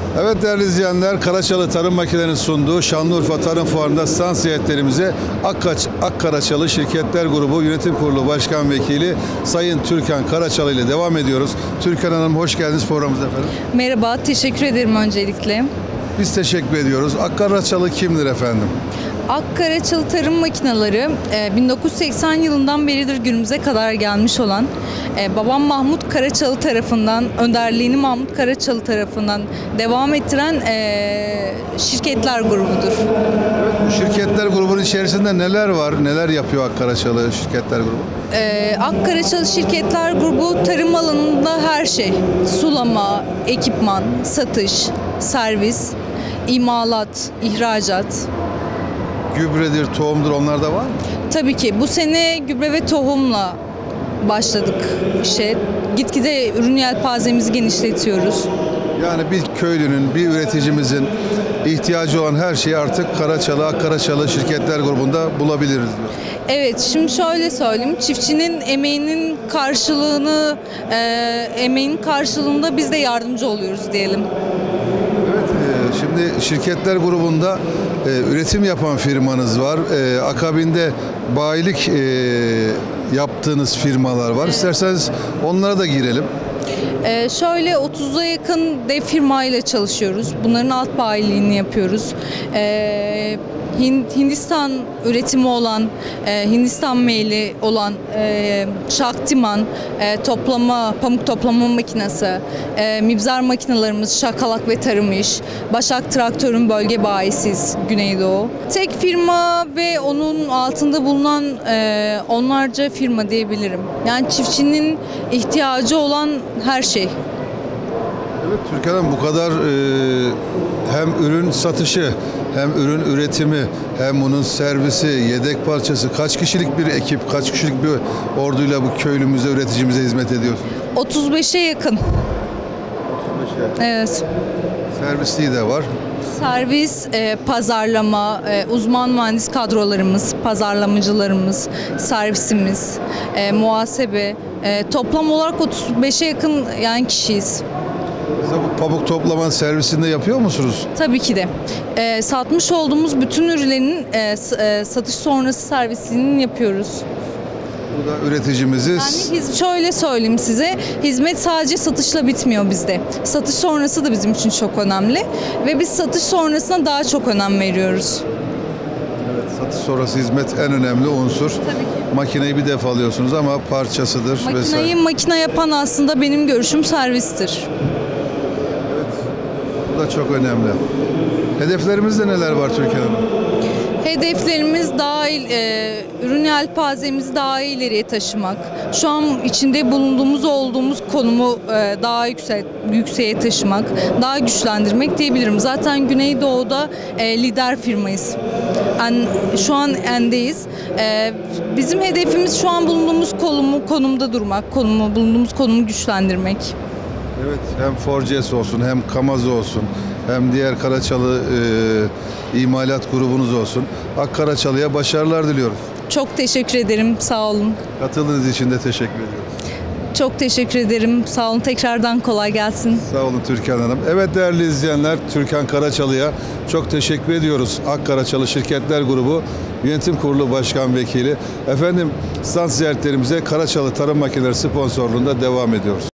Evet değerli izleyenler, Karaçalı Tarım Makinelerinin sunduğu Şanlıurfa Tarım Fuarı'nda stand ziyaretlerimize Akkaraçalı Şirketler Grubu Yönetim Kurulu Başkan Vekili Sayın Türkan Karaçalı ile devam ediyoruz. Türkan Hanım hoş geldiniz programımıza efendim. Merhaba, teşekkür ederim öncelikle. Biz teşekkür ediyoruz. Akkaraçalı kimdir efendim? Akkaraçalı Tarım Makineleri 1980 yılından beridir günümüze kadar gelmiş olan babam Mahmut Karaçalı tarafından, önderliğini Mahmut Karaçalı tarafından devam ettiren şirketler grubudur. Evet, bu şirketler grubunun içerisinde neler var, neler yapıyor Akkaraçalı Şirketler Grubu? Akkaraçalı Şirketler Grubu tarım alanında her şey, sulama, ekipman, satış, servis, imalat, ihracat. Gübredir, tohumdur, onlar da var mı? Tabii ki bu sene gübre ve tohumla başladık işe. Gitgide ürün yelpazemizi genişletiyoruz. Yani bir köylünün, bir üreticimizin ihtiyacı olan her şeyi artık Akkaraçalı Şirketler Grubu'nda bulabiliriz diyor. Evet, şimdi şöyle söyleyeyim. Çiftçinin emeğinin karşılığında biz de yardımcı oluyoruz diyelim. Evet, şimdi Şirketler Grubu'nda üretim yapan firmanız var. Akabinde bayilik yaptığınız firmalar var. İsterseniz onlara da girelim. Şöyle 30'a yakın dev firmayla çalışıyoruz. Bunların alt bayiliğini yapıyoruz. Hindistan üretimi olan, Hindistan meyli olan Şaktiman, pamuk toplama makinesi, mibzar makinalarımız Şakalak ve Tarım İş, Başak Traktör'ün bölge bayisiyiz Güneydoğu. Tek firma ve onun altında bulunan onlarca firma diyebilirim. Yani çiftçinin ihtiyacı olan her şey. Evet Türkan Hanım, bu kadar hem ürün satışı, hem ürün üretimi, hem bunun servisi, yedek parçası, kaç kişilik bir ekip, kaç kişilik bir orduyla bu köylümüze, üreticimize hizmet ediyorsunuz? 35'e yakın. 35'e yakın. Evet. Servisliği de var. Servis, pazarlama, uzman mühendis kadrolarımız, pazarlamacılarımız, servisimiz, muhasebe, toplam olarak 35'e yakın yani kişiyiz. Mesela bu pamuk toplama servisinde yapıyor musunuz? Tabii ki de. Satmış olduğumuz bütün ürünlerin satış sonrası servisini yapıyoruz. Bu da üreticimizi... Yani şöyle söyleyeyim size, hizmet sadece satışla bitmiyor bizde. Satış sonrası da bizim için çok önemli ve biz satış sonrasına daha çok önem veriyoruz. Evet, satış sonrası hizmet en önemli unsur. Tabii ki. Makineyi bir defa alıyorsunuz ama parçasıdır vesaire. Makine yapan aslında benim görüşüm servistir. Bu da çok önemli. Hedeflerimizde neler var Türkan Hanım? Hedeflerimiz ürün yelpazemizi daha ileriye taşımak. Şu an içinde olduğumuz konumu daha yükseğe taşımak, daha güçlendirmek diyebilirim. Zaten Güneydoğu'da lider firmayız. Şu an endeyiz. Bizim hedefimiz şu an bulunduğumuz konumda durmak, bulunduğumuz konumu güçlendirmek. Evet, hem Forces olsun, hem Kamaz olsun, hem diğer Karaçalı imalat grubunuz olsun. Akkaraçalı'ya başarılar diliyoruz. Çok teşekkür ederim, sağ olun. Katıldığınız için de teşekkür ediyoruz. Çok teşekkür ederim, sağ olun. Tekrardan kolay gelsin. Sağ olun Türkan Hanım. Evet değerli izleyenler, Türkan Karaçalı'ya çok teşekkür ediyoruz. Akkaraçalı Şirketler Grubu Yönetim Kurulu Başkan Vekili. Efendim, stand ziyaretlerimize Karaçalı Tarım Makineleri sponsorluğunda devam ediyoruz.